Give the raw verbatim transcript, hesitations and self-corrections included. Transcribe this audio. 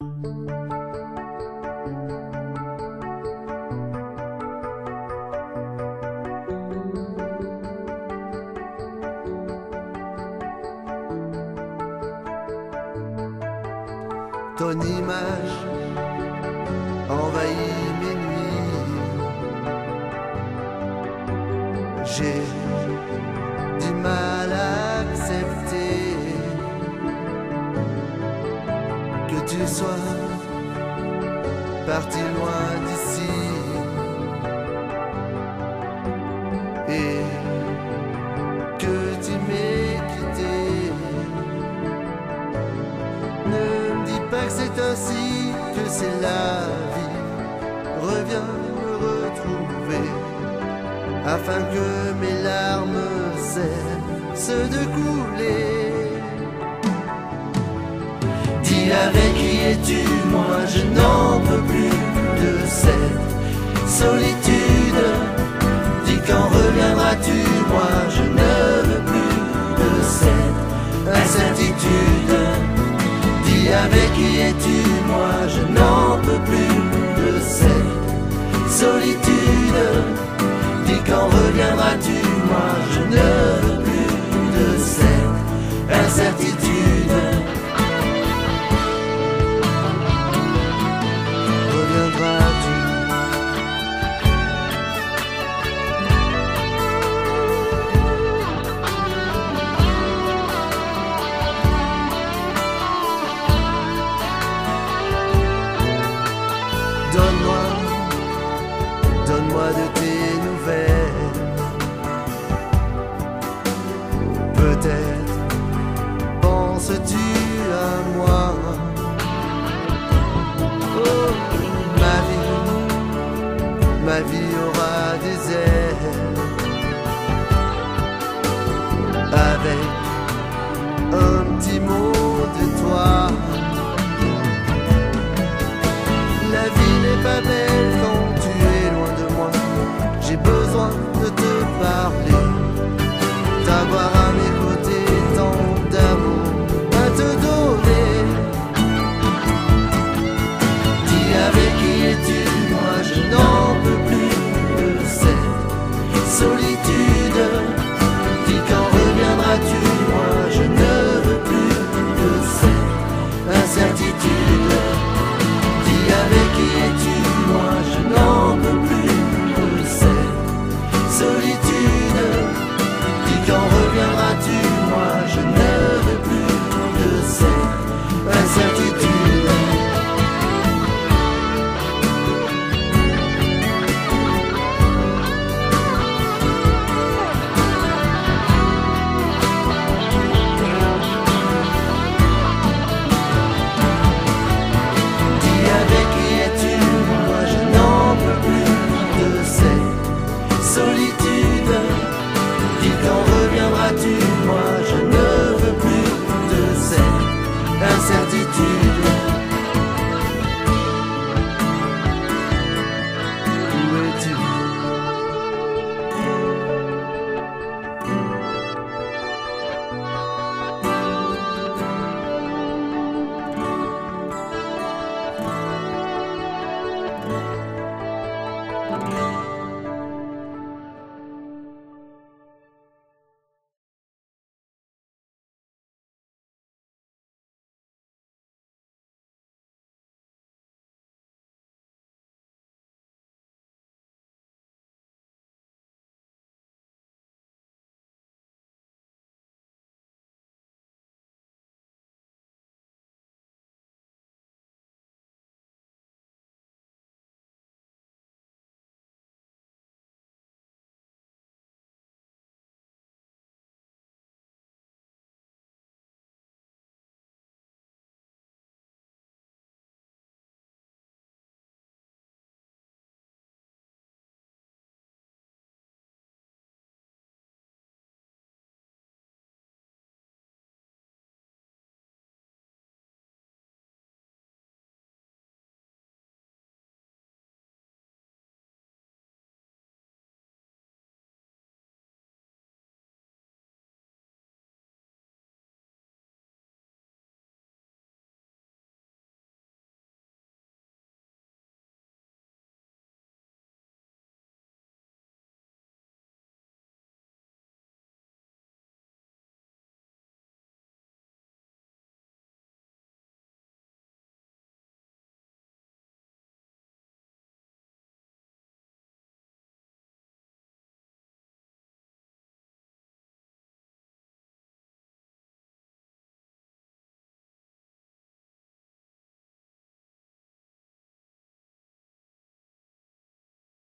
Ton image envahit mes nuits. J'ai du mal à accepter que tu sois parti loin d'ici et que tu m'aies quitté. Ne me dis pas que c'est ainsi, que c'est la vie. Reviens me retrouver afin que mes larmes cessent de couler. Dis avec qui es-tu, moi je n'en peux plus de cette solitude. Dis quand reviendras-tu, moi je ne veux plus de cette incertitude. Dis avec qui es-tu, moi je n'en peux plus de cette solitude. Dis quand reviendras-tu, moi je ne veux plus de cette incertitude. Reviendras-tu? Donne-moi, donne-moi de tes nouvelles. Peut-être penses-tu à moi. Oh, ma vie, ma vie aura des ailes. Avec un petit mot de toi. La vie n'est pas belle quand tu es loin de moi. J'ai besoin de te parler, d'avoir à mes côtés tant d'amour à te donner. Dis avec qui es-tu, moi je n'en peux plus de cette solitude. Dis quand reviendras-tu, moi je ne veux plus de cette incertitude. Dis avec qui es-tu, moi je n'en peux plus de cette solitude. Dis quand reviendras-tu, moi je ne veux plus de cette incertitude. Dis avec qui es-tu, moi je n'en peux plus de cette solitude. Dis quand reviendras-tu, moi je ne veux plus de cette incertitude.